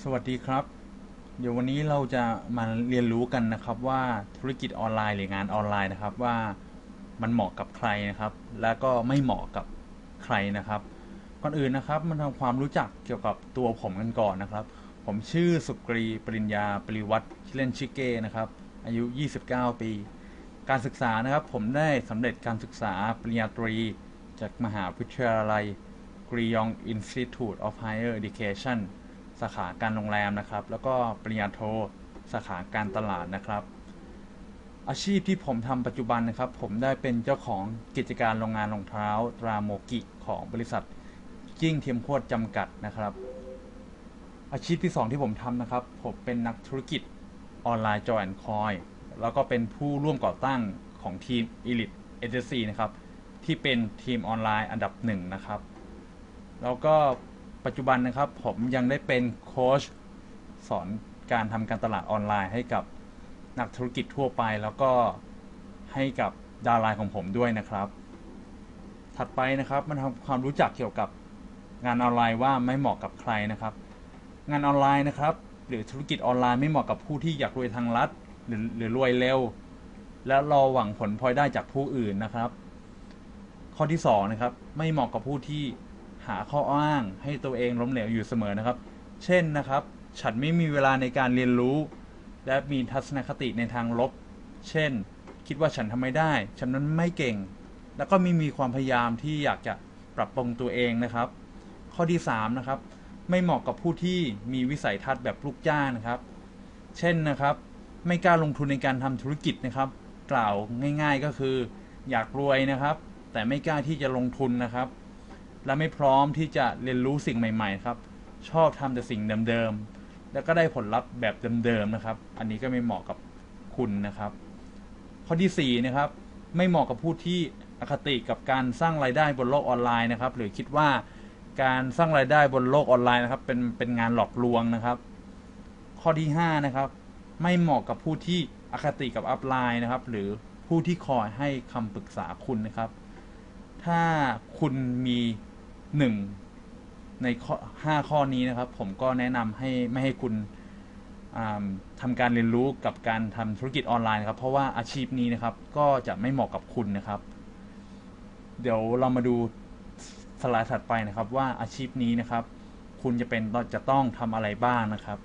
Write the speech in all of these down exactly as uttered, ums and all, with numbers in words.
สวัสดีครับเดี๋ยววันนี้เราจะมาเรียนรู้กันนะครับว่าธุรกิจออนไลน์หรืองานออนไลน์นะครับว่ามันเหมาะกับใครนะครับและก็ไม่เหมาะกับใครนะครับก่อนอื่นนะครับมาทำความรู้จักเกี่ยวกับตัวผมกันก่อนนะครับผมชื่อสุกรีปริญญาปริวัฒน์ชื่อเล่นชื่อเก้นะครับอายุยี่สิบเก้าปีการศึกษานะครับผมได้สำเร็จการศึกษาปริญญาตรีจากมหาวิทยาลัยกรียอง Institute of Higher Educationสาขาการโรงแรมนะครับแล้วก็ปริญญาโทสาขาการตลาดนะครับอาชีพที่ผมทำปัจจุบันนะครับผมได้เป็นเจ้าของกิจการโรงงานรองเท้าตราโมกิของบริษัทจิ้งเทียมโคตรจำกัดนะครับอาชีพที่สองที่ผมทำนะครับผมเป็นนักธุรกิจออนไลน์ Joy แอนด์ Coin แล้วก็เป็นผู้ร่วมก่อตั้งของทีม Elite Agency นะครับที่เป็นทีมออนไลน์อันดับหนึ่งนะครับแล้วก็ปัจจุบันนะครับผมยังได้เป็นโค้ชสอนการทำการตลาดออนไลน์ให้กับนักธุรกิจทั่วไปแล้วก็ให้กับดาวไลน์ของผมด้วยนะครับถัดไปนะครับมาทำความรู้จักเกี่ยวกับงานออนไลน์ว่าไม่เหมาะกับใครนะครับงานออนไลน์นะครับหรือธุรกิจออนไลน์ไม่เหมาะกับผู้ที่อยากรวยทางลัดหรือหรือรวยเร็วและรอหวังผลพลอยได้จากผู้อื่นนะครับข้อที่สองนะครับไม่เหมาะกับผู้ที่หาข้ออ้างให้ตัวเองล้มเหลวอยู่เสมอนะครับเช่นนะครับฉันไม่มีเวลาในการเรียนรู้และมีทัศนคติในทางลบเช่นคิดว่าฉันทำไม่ได้ฉันนั้นไม่เก่งแล้วก็ไม่มีความพยายามที่อยากจะปรับปรุงตัวเองนะครับข้อที่สามนะครับไม่เหมาะกับผู้ที่มีวิสัยทัศน์แบบลูกจ้างนะครับเช่นนะครับไม่กล้าลงทุนในการทำธุรกิจนะครับกล่าวง่ายๆก็คืออยากรวยนะครับแต่ไม่กล้าที่จะลงทุนนะครับและไม่พร้อมที่จะเรียนรู้สิ่งใหม่ๆครับชอบทำแต่สิ่งเดิมๆแล้วก็ได้ผลลัพธ์แบบเดิมๆนะครับอันนี้ก็ไม่เหมาะกับคุณนะครับข้อที่สี่นะครับไม่เหมาะกับผู้ที่อคติกับการสร้างรายได้บนโลกออนไลน์นะครับหรือคิดว่าการสร้างรายได้บนโลกออนไลน์นะครับเป็นเป็นงานหลอกลวงนะครับข้อที่ห้านะครับไม่เหมาะกับผู้ที่อคติกับอัพไลน์นะครับหรือผู้ที่คอยให้คำปรึกษาคุณนะครับถ้าคุณมีหนึ่งในข้อห้าข้อนี้นะครับผมก็แนะนำให้ไม่ให้คุณทำการเรียนรู้กับการทำธุรกิจออนไลน์ครับเพราะว่าอาชีพนี้นะครับก็จะไม่เหมาะกับคุณนะครับเดี๋ยวเรามาดูสไลด์ถัดไปนะครับว่าอาชีพนี้นะครับคุณจะเป็นจะต้องทำอะไรบ้างนะครับ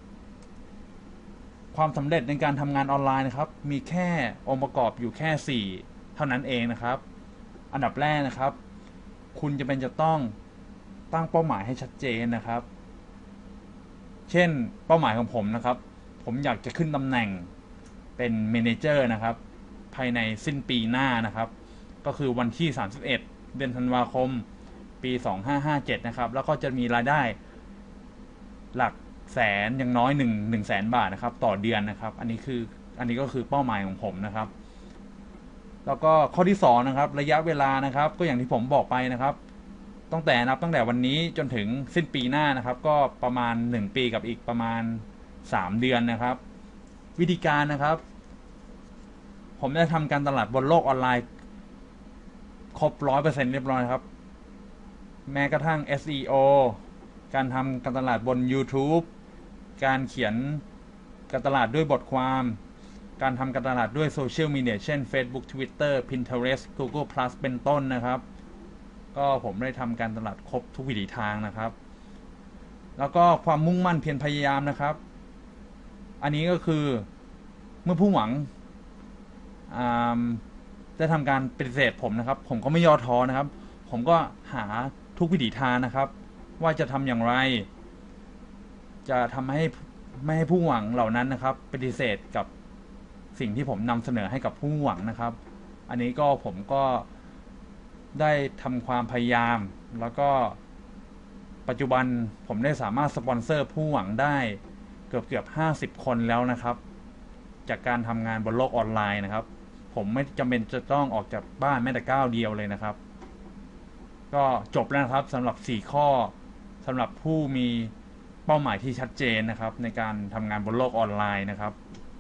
ความสำเร็จในการทำงานออนไลน์นะครับมีแค่องค์ประกอบอยู่แค่สี่เท่านั้นเองนะครับอันดับแรกนะครับคุณจะเป็นจะต้องตั้งเป้าหมายให้ชัดเจนนะครับเช่นเป้าหมายของผมนะครับผมอยากจะขึ้นตำแหน่งเป็นเมเนเจอร์นะครับภายในสิ้นปีหน้านะครับก็คือวันที่สามสิบเอ็ดเดือนธันวาคมปีสองพันห้าร้อยห้าสิบเจ็ดนะครับแล้วก็จะมีรายได้หลักแสนอย่างน้อยหนึ่ง หนึ่งแสนบาทนะครับต่อเดือนนะครับอันนี้คืออันนี้ก็คือเป้าหมายของผมนะครับแล้วก็ข้อที่สองนะครับระยะเวลานะครับก็อย่างที่ผมบอกไปนะครับตั้งแต่นับตั้งแต่วันนี้จนถึงสิ้นปีหน้านะครับก็ประมาณหนึ่งปีกับอีกประมาณสามเดือนนะครับวิธีการนะครับผมได้ทำการตลาดบนโลกออนไลน์ครบ ร้อยเปอร์เซ็นต์ เรียบร้อยครับแม้กระทั่ง เอส อี โอ การทำการตลาดบน YouTube การเขียนการตลาดด้วยบทความการทำการตลาดด้วยโซเชียลมีเดียเช่น Facebook Twitter Pinterest Google Plus เป็นต้นนะครับก็ผมได้ทำการตลาดครบทุกวิถีทางนะครับแล้วก็ความมุ่งมั่นเพียรพยายามนะครับอันนี้ก็คือเมื่อผู้หวังได้ทำการปฏิเสธผมนะครับผมก็ไม่ย่อท้อนะครับผมก็หาทุกวิถีทางนะครับว่าจะทำอย่างไรจะทำให้ไม่ให้ผู้หวังเหล่านั้นนะครับปฏิเสธกับสิ่งที่ผมนำเสนอให้กับผู้หวังนะครับอันนี้ก็ผมก็ได้ทำความพยายามแล้วก็ปัจจุบันผมได้สามารถสปอนเซอร์ผู้หวังได้เกือบเกือบห้าสิบคนแล้วนะครับจากการทำงานบนโลกออนไลน์นะครับผมไม่จำเป็นจะต้องออกจากบ้านแม้แต่ก้าวเดียวเลยนะครับก็จบแล้วนะครับสำหรับสี่ข้อสำหรับผู้มีเป้าหมายที่ชัดเจนนะครับในการทำงานบนโลกออนไลน์นะครับ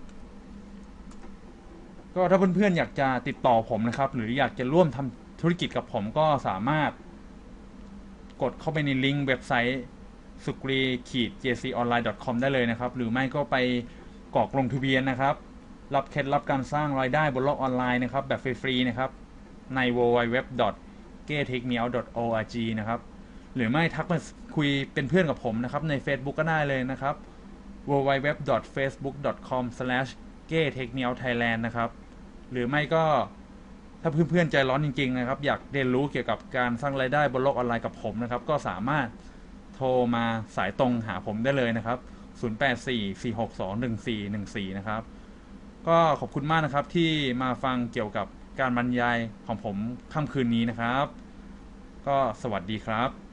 ก็ถ้าเพื่อนๆอยากจะติดต่อผมนะครับหรืออยากจะร่วมทำธุรกิจกับผมก็สามารถกดเข้าไปในลิงก์เว็บไซต์สุกรีขีด เจ ซี ออนไลน์ ดอท คอม ได้เลยนะครับหรือไม่ก็ไปกรอกลงทะเบียนนะครับรับเคล็ดลับการสร้างรายได้บนโลกออนไลน์นะครับแบบฟรีๆนะครับใน ดับเบิลยู ดับเบิลยู ดับเบิลยู ดอท เก้เทคเมียว ดอท โอ อาร์ จี นะครับหรือไม่ทักมาคุยเป็นเพื่อนกับผมนะครับใน Facebook ก็ได้เลยนะครับ ดับเบิลยู ดับเบิลยู ดับเบิลยู ดอท เฟซบุ๊ก ดอท คอม สแลช เก้เทคเมียว ไทยแลนด์ นะครับหรือไม่ก็ถ้าเพื่อนๆใจร้อนจริงๆนะครับอยากเรียนรู้เกี่ยวกับการสร้างรายได้บนโลกออนไลน์กับผมนะครับก็สามารถโทรมาสายตรงหาผมได้เลยนะครับศูนย์ แปด สี่ สี่ หก สอง หนึ่ง สี่ หนึ่ง สี่นะครับก็ขอบคุณมากนะครับที่มาฟังเกี่ยวกับการบรรยายของผมค่ำคืนนี้นะครับก็สวัสดีครับ